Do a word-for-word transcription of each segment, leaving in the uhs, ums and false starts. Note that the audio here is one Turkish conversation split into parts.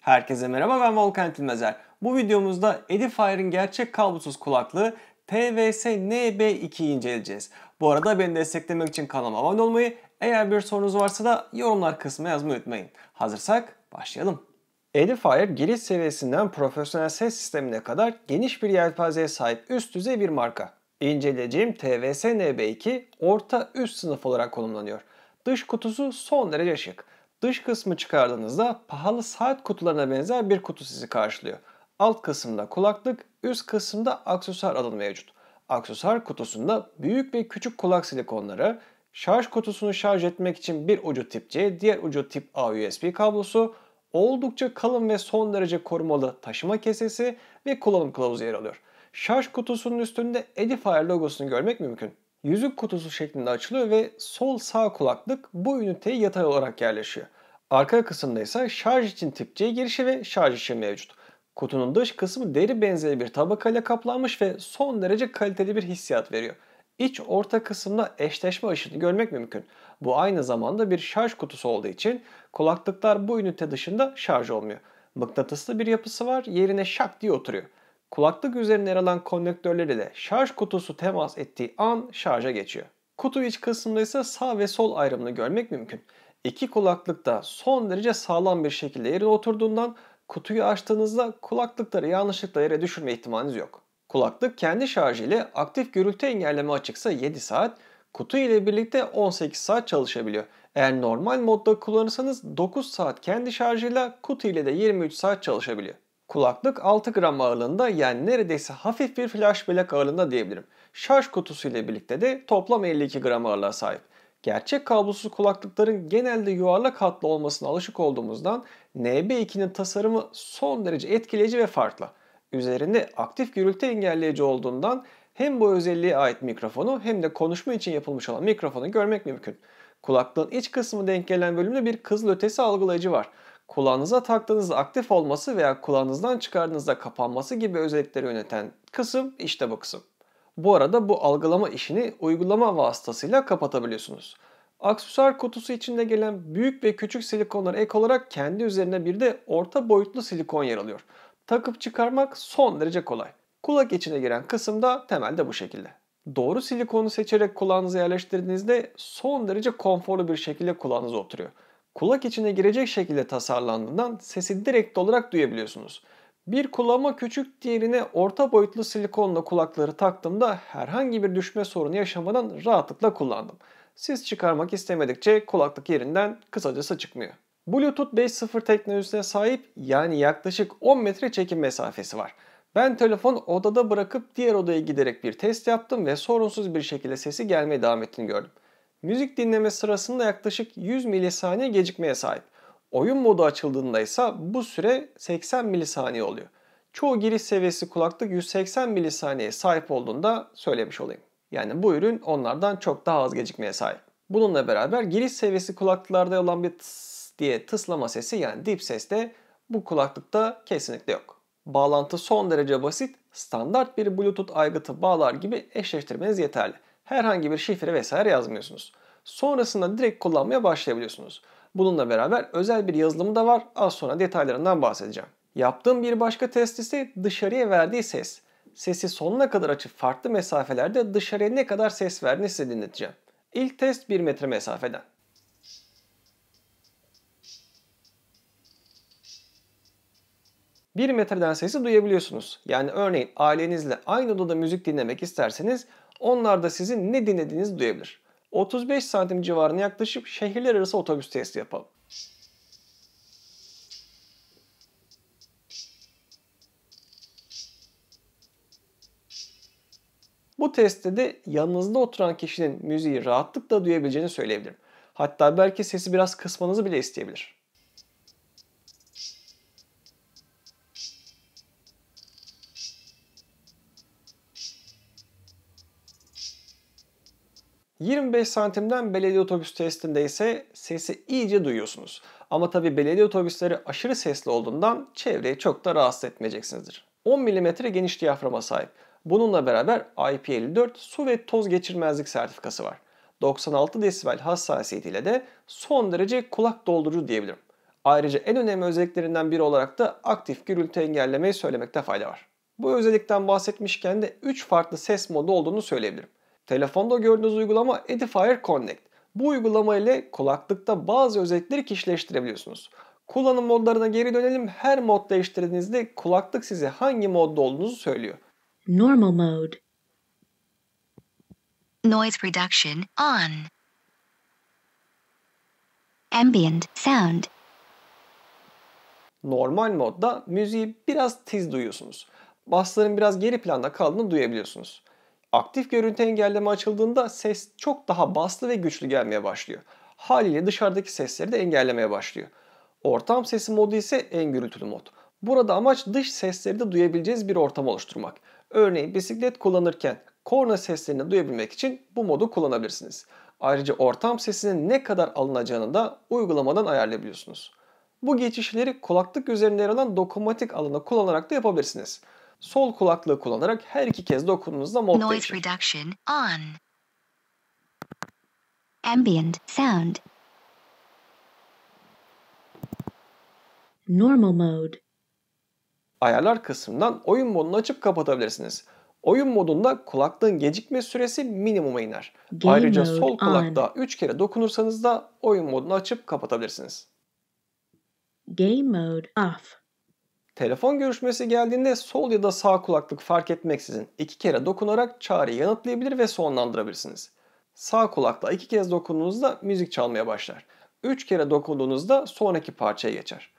Herkese merhaba, ben Volkan Tilmezer. Bu videomuzda Edifire'ın gerçek kablosuz kulaklığı T V S N B iki'yi inceleyeceğiz. Bu arada beni desteklemek için kanalıma abone olmayı, eğer bir sorunuz varsa da yorumlar kısmına yazmayı unutmayın. Hazırsak başlayalım. Edifier giriş seviyesinden profesyonel ses sistemine kadar geniş bir yelpazeye sahip üst düzey bir marka. İnceleyeceğim T V S N B iki orta üst sınıf olarak konumlanıyor. Dış kutusu son derece şık. Dış kısmı çıkardığınızda pahalı saat kutularına benzer bir kutu sizi karşılıyor. Alt kısımda kulaklık, üst kısımda aksesuar alanı mevcut. Aksesuar kutusunda büyük ve küçük kulak silikonları, şarj kutusunu şarj etmek için bir ucu tip C, diğer ucu tip A U S B kablosu, oldukça kalın ve son derece korumalı taşıma kesesi ve kullanım kılavuzu yer alıyor. Şarj kutusunun üstünde Edifier logosunu görmek mümkün. Yüzük kutusu şeklinde açılıyor ve sol sağ kulaklık bu üniteye yatay olarak yerleşiyor. Arka kısımda ise şarj için tip C girişi ve şarj ışığı mevcut. Kutunun dış kısmı deri benzeri bir tabakayla kaplanmış ve son derece kaliteli bir hissiyat veriyor. İç orta kısımda eşleşme ışığını görmek mümkün. Bu aynı zamanda bir şarj kutusu olduğu için kulaklıklar bu ünite dışında şarj olmuyor. Mıknatıslı bir yapısı var, yerine şak diye oturuyor. Kulaklık üzerinde yer alan konnektörler ile şarj kutusu temas ettiği an şarja geçiyor. Kutu iç kısmında ise sağ ve sol ayrımını görmek mümkün. İki kulaklık da son derece sağlam bir şekilde yerine oturduğundan kutuyu açtığınızda kulaklıkları yanlışlıkla yere düşürme ihtimaliniz yok. Kulaklık kendi şarjı ile aktif gürültü engelleme açıksa yedi saat, kutu ile birlikte on sekiz saat çalışabiliyor. Eğer normal modda kullanırsanız dokuz saat kendi şarjıyla, kutu ile de yirmi üç saat çalışabiliyor. Kulaklık altı gram ağırlığında, yani neredeyse hafif bir flash bellek ağırlığında diyebilirim. Şarj kutusu ile birlikte de toplam elli iki gram ağırlığa sahip. Gerçek kablosuz kulaklıkların genelde yuvarlak hatlı olmasına alışık olduğumuzdan N B iki'nin tasarımı son derece etkileyici ve farklı. Üzerinde aktif gürültü engelleyici olduğundan hem bu özelliğe ait mikrofonu hem de konuşma için yapılmış olan mikrofonu görmek mümkün. Kulaklığın iç kısmı denk gelen bölümde bir kızılötesi algılayıcı var. Kulağınıza taktığınızda aktif olması veya kulağınızdan çıkardığınızda kapanması gibi özellikleri yöneten kısım işte bu kısım. Bu arada bu algılama işini uygulama vasıtasıyla kapatabiliyorsunuz. Aksesuar kutusu içinde gelen büyük ve küçük silikonlara ek olarak kendi üzerine bir de orta boyutlu silikon yer alıyor. Takıp çıkarmak son derece kolay. Kulak içine giren kısım da temelde bu şekilde. Doğru silikonu seçerek kulağınıza yerleştirdiğinizde son derece konforlu bir şekilde kulağınıza oturuyor. Kulak içine girecek şekilde tasarlandığından sesi direkt olarak duyabiliyorsunuz. Bir kulağıma küçük, diğerine orta boyutlu silikonla kulakları taktığımda herhangi bir düşme sorunu yaşamadan rahatlıkla kullandım. Ses çıkarmak istemedikçe kulaklık yerinden kısacası çıkmıyor. Bluetooth beş nokta sıfır teknolojisine sahip, yani yaklaşık on metre çekim mesafesi var. Ben telefonu odada bırakıp diğer odaya giderek bir test yaptım ve sorunsuz bir şekilde sesi gelmeye devam ettiğini gördüm. Müzik dinleme sırasında yaklaşık yüz milisaniye gecikmeye sahip. Oyun modu açıldığında ise bu süre seksen milisaniye oluyor. Çoğu giriş seviyesi kulaklık yüz seksen milisaniyeye sahip olduğunda söylemiş olayım. Yani bu ürün onlardan çok daha az gecikmeye sahip. Bununla beraber giriş seviyesi kulaklıklarda olan bir tıs diye tıslama sesi, yani dip ses de bu kulaklıkta kesinlikle yok. Bağlantı son derece basit, standart bir Bluetooth aygıtı bağlar gibi eşleştirmeniz yeterli. Herhangi bir şifre vesaire yazmıyorsunuz. Sonrasında direkt kullanmaya başlayabiliyorsunuz. Bununla beraber özel bir yazılımı da var, az sonra detaylarından bahsedeceğim. Yaptığım bir başka test ise dışarıya verdiği ses. Sesi sonuna kadar açıp farklı mesafelerde dışarıya ne kadar ses verdiğini size dinleteceğim. İlk test bir metre mesafeden. bir metreden sesi duyabiliyorsunuz. Yani örneğin ailenizle aynı odada müzik dinlemek isterseniz onlar da sizin ne dinlediğinizi duyabilir. otuz beş santim civarına yaklaşıp şehirler arası otobüs testi yapalım. Bu testte de yanınızda oturan kişinin müziği rahatlıkla duyabileceğini söyleyebilirim. Hatta belki sesi biraz kısmanızı bile isteyebilir. yirmi beş santimden belediye otobüs testinde ise sesi iyice duyuyorsunuz. Ama tabi belediye otobüsleri aşırı sesli olduğundan çevreyi çok da rahatsız etmeyeceksinizdir. on milimetre geniş diyaframa sahip. Bununla beraber I P elli dört su ve toz geçirmezlik sertifikası var. doksan altı desibel hassasiyetiyle de son derece kulak doldurucu diyebilirim. Ayrıca en önemli özelliklerinden biri olarak da aktif gürültü engellemeyi söylemekte fayda var. Bu özellikten bahsetmişken de üç farklı ses modu olduğunu söyleyebilirim. Telefonda gördüğünüz uygulama Edifier Connect. Bu uygulama ile kulaklıkta bazı özellikleri kişileştirebiliyorsunuz. Kullanım modlarına geri dönelim. Her mod değiştirdiğinizde kulaklık size hangi modda olduğunuzu söylüyor. Normal mode. Noise reduction on. Ambient sound. Normal modda müziği biraz tiz duyuyorsunuz. Bassların biraz geri planda kaldığını duyabiliyorsunuz. Aktif görüntü engelleme açıldığında ses çok daha baslı ve güçlü gelmeye başlıyor. Haliyle dışarıdaki sesleri de engellemeye başlıyor. Ortam sesi modu ise en gürültülü mod. Burada amaç dış sesleri de duyabileceğiniz bir ortam oluşturmak. Örneğin bisiklet kullanırken korna seslerini duyabilmek için bu modu kullanabilirsiniz. Ayrıca ortam sesinin ne kadar alınacağını da uygulamadan ayarlayabiliyorsunuz. Bu geçişleri kulaklık üzerinde yer alan dokunmatik alanı kullanarak da yapabilirsiniz. Sol kulaklığı kullanarak her iki kez dokunduğunuzda mod Noise değişir. reduction on. Ambient sound. Normal mode. Ayarlar kısmından oyun modunu açıp kapatabilirsiniz. Oyun modunda kulaklığın gecikme süresi minimuma iner. Game Ayrıca mode sol on. kulaklığa üç kere dokunursanız da oyun modunu açıp kapatabilirsiniz. Game mode off. Telefon görüşmesi geldiğinde sol ya da sağ kulaklık fark etmeksizin iki kere dokunarak çağrıyı yanıtlayabilir ve sonlandırabilirsiniz. Sağ kulakla iki kez dokunduğunuzda müzik çalmaya başlar. üç kere dokunduğunuzda sonraki parçaya geçer.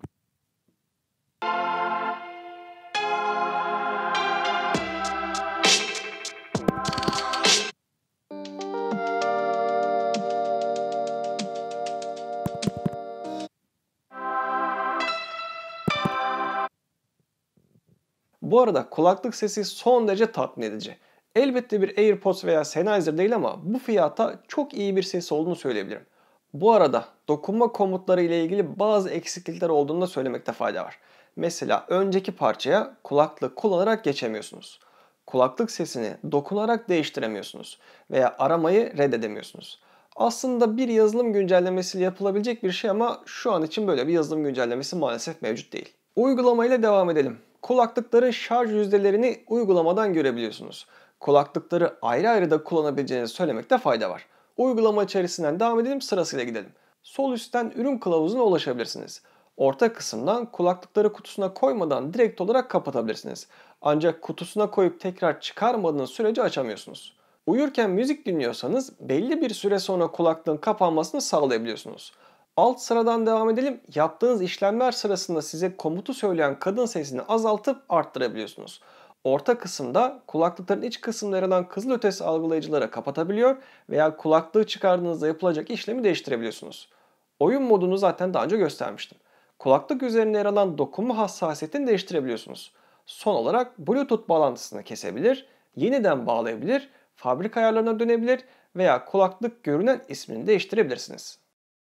Bu arada kulaklık sesi son derece tatmin edici. Elbette bir AirPods veya Sennheiser değil ama bu fiyata çok iyi bir sesi olduğunu söyleyebilirim. Bu arada dokunma komutları ile ilgili bazı eksiklikler olduğunu da söylemekte fayda var. Mesela önceki parçaya kulaklık kullanarak geçemiyorsunuz. Kulaklık sesini dokunarak değiştiremiyorsunuz veya aramayı reddedemiyorsunuz. Aslında bir yazılım güncellemesiyle yapılabilecek bir şey ama şu an için böyle bir yazılım güncellemesi maalesef mevcut değil. Uygulamayla devam edelim. Kulaklıkların şarj yüzdelerini uygulamadan görebiliyorsunuz. Kulaklıkları ayrı ayrı da kullanabileceğinizi söylemekte fayda var. Uygulama içerisinden devam edelim, sırasıyla gidelim. Sol üstten ürün kılavuzuna ulaşabilirsiniz. Orta kısımdan kulaklıkları kutusuna koymadan direkt olarak kapatabilirsiniz. Ancak kutusuna koyup tekrar çıkarmadığınız sürece açamıyorsunuz. Uyurken müzik dinliyorsanız belli bir süre sonra kulaklığın kapanmasını sağlayabiliyorsunuz. Alt sıradan devam edelim. Yaptığınız işlemler sırasında size komutu söyleyen kadın sesini azaltıp arttırabiliyorsunuz. Orta kısımda kulaklıkların iç kısımlarından kızılötesi algılayıcıları kapatabiliyor veya kulaklığı çıkardığınızda yapılacak işlemi değiştirebiliyorsunuz. Oyun modunu zaten daha önce göstermiştim. Kulaklık üzerinde yer alan dokunma hassasiyetini değiştirebiliyorsunuz. Son olarak Bluetooth bağlantısını kesebilir, yeniden bağlayabilir, fabrika ayarlarına dönebilir veya kulaklık görünen ismini değiştirebilirsiniz.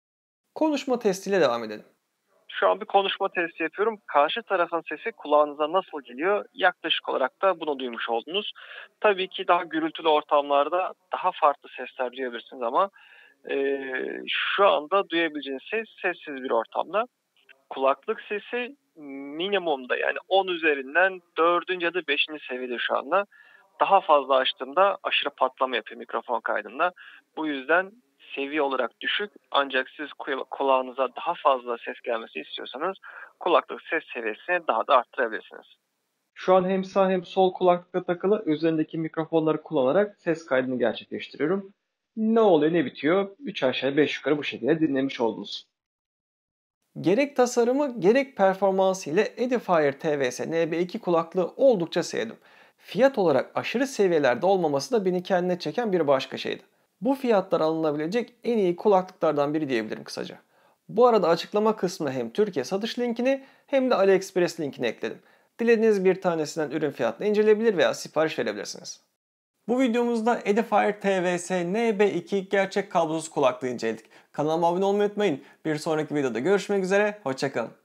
Konuşma testiyle devam edelim. Şu an bir konuşma testi yapıyorum. Karşı tarafın sesi kulağınıza nasıl geliyor? Yaklaşık olarak da bunu duymuş oldunuz. Tabii ki daha gürültülü ortamlarda daha farklı sesler duyabilirsiniz ama e, şu anda duyabileceğiniz ses sessiz bir ortamda. Kulaklık sesi minimumda, yani on üzerinden dördüncü ya da beşinci seviyede şu anda. Daha fazla açtığımda aşırı patlama yapıyor mikrofon kaydında. Bu yüzden seviye olarak düşük, ancak siz kulağınıza daha fazla ses gelmesi istiyorsanız kulaklık ses seviyesini daha da arttırabilirsiniz. Şu an hem sağ hem sol kulaklıkla takılı üzerindeki mikrofonları kullanarak ses kaydını gerçekleştiriyorum. Ne oluyor ne bitiyor üç aşağı beş yukarı bu şekilde dinlemiş oldunuz. Gerek tasarımı gerek performansı ile Edifier T V S N B iki kulaklığı oldukça sevdim. Fiyat olarak aşırı seviyelerde olmaması da beni kendine çeken bir başka şeydi. Bu fiyatlar alınabilecek en iyi kulaklıklardan biri diyebilirim kısaca. Bu arada açıklama kısmına hem Türkiye satış linkini hem de AliExpress linkini ekledim. Dilediğiniz bir tanesinden ürün fiyatını inceleyebilir veya sipariş verebilirsiniz. Bu videomuzda Edifier T V S N B iki gerçek kablosuz kulaklığı inceledik. Kanalıma abone olmayı unutmayın. Bir sonraki videoda görüşmek üzere, hoşça kalın.